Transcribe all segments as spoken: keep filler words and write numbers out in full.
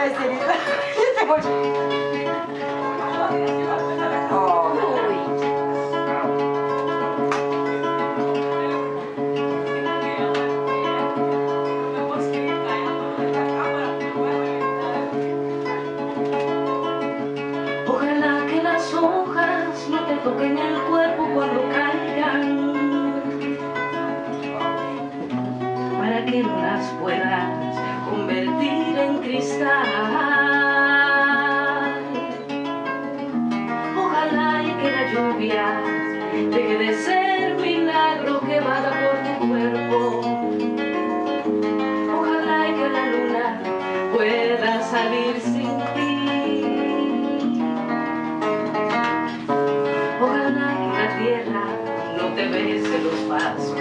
Ojalá que las hojas no te toquen el cuerpo cuando caigan, para que no las puedas convertir en cristal. Ojalá y que la lluvia deje de ser milagro que vaya por tu cuerpo. Ojalá y que la luna pueda salir sin ti. Ojalá que la tierra no te bese los pasos.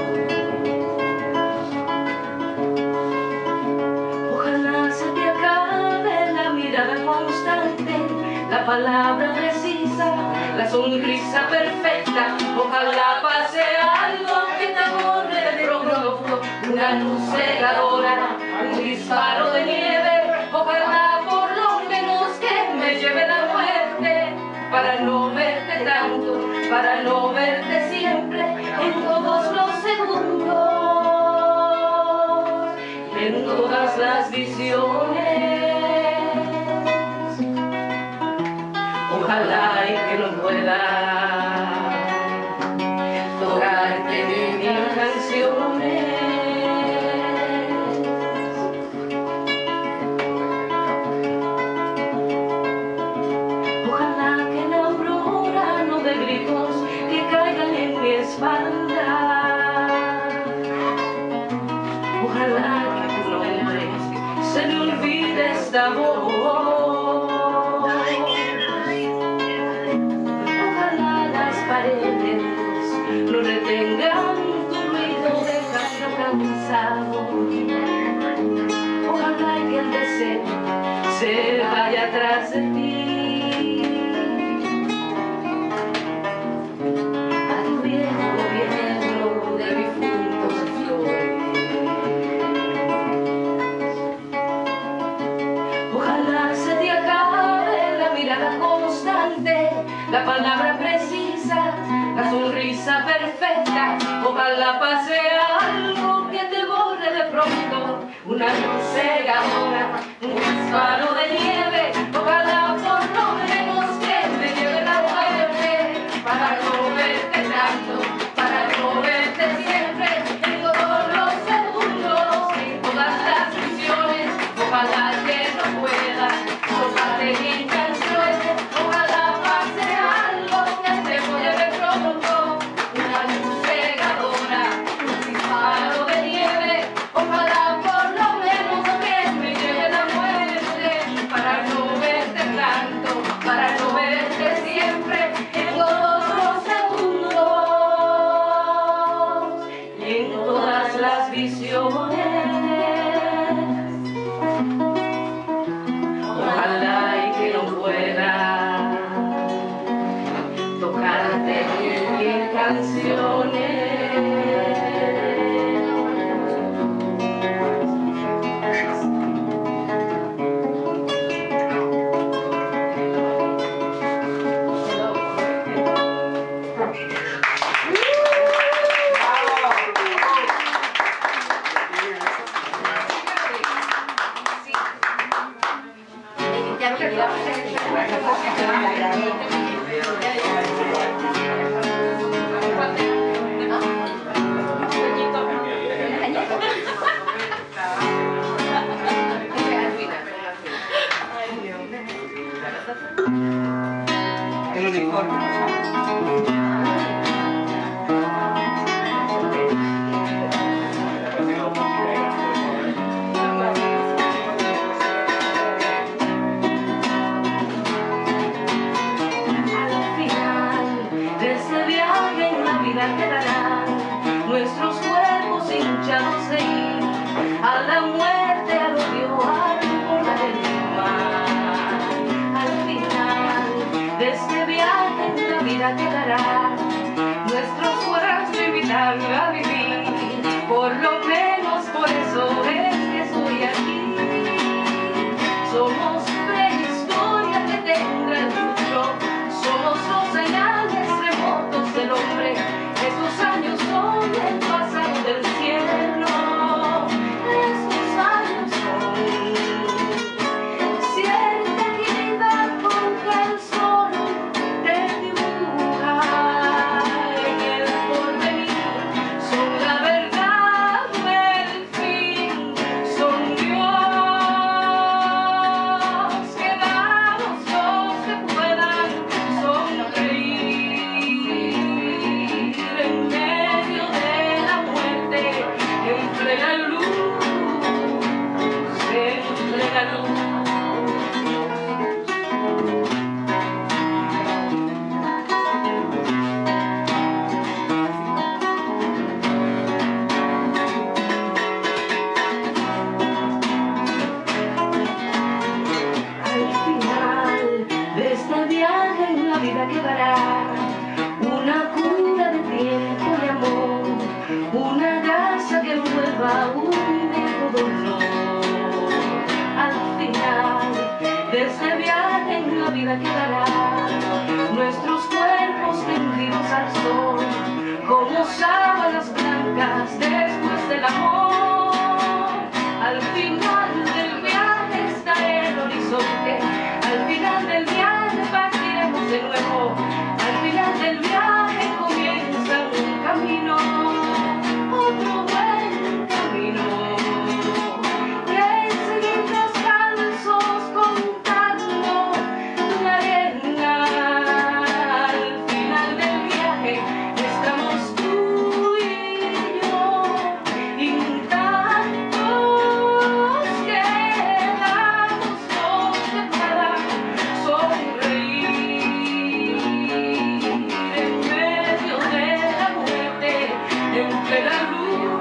Ojalá se te acabe la mirada constante, la palabra precisa, la sonrisa perfecta. Ojalá pase algo que te borre de pronto, una luz cegadora, un disparo de nieve. Ojalá por lo menos que me lleve la muerte, para no verte tanto, para no verte siempre, en todos los segundos, en todas las visiones. Ojalá y que no pueda tocarte en mis canciones. Ojalá que la aurora no dé gritos que caigan en mi espalda. Ojalá que tu nombre se me olvide esta voz. Ojalá las paredes no retengan tu ruido de canto cansado. Ojalá que el deseo se vaya atrás de ti. La palabra precisa, la sonrisa perfecta. Ojalá pase algo que te borre de pronto, una luz cegadora, un disparo de nieve. Ojalá por lo menos que me lleve la muerte, para no verte tanto, para no verte siempre, en todos los segundos, en todas las visiones. Ojalá que no pueda tocarte en canciones. Ojalá el uniforme. Quedarán nuestros cuerpos hinchados de ir a la muerte, al odio, al volar del mar. Al final de este viaje en la vida quedarán nuestros cuerpos vivirán a vivir. Por lo menos por eso es que estoy aquí. Soy dolor. Al final de este viaje en la vida quedará nuestros cuerpos tendidos al sol como sábanas blancas después del amor. Al final del viaje está el horizonte, al final del viaje partiremos de nuevo, al final del viaje comienza un camino, otro buen camino, que seguir descalzos contando la arena. Al final del viaje estamos tú y yo intactos, quedamos los de para sonreír en medio de la muerte, entre la luz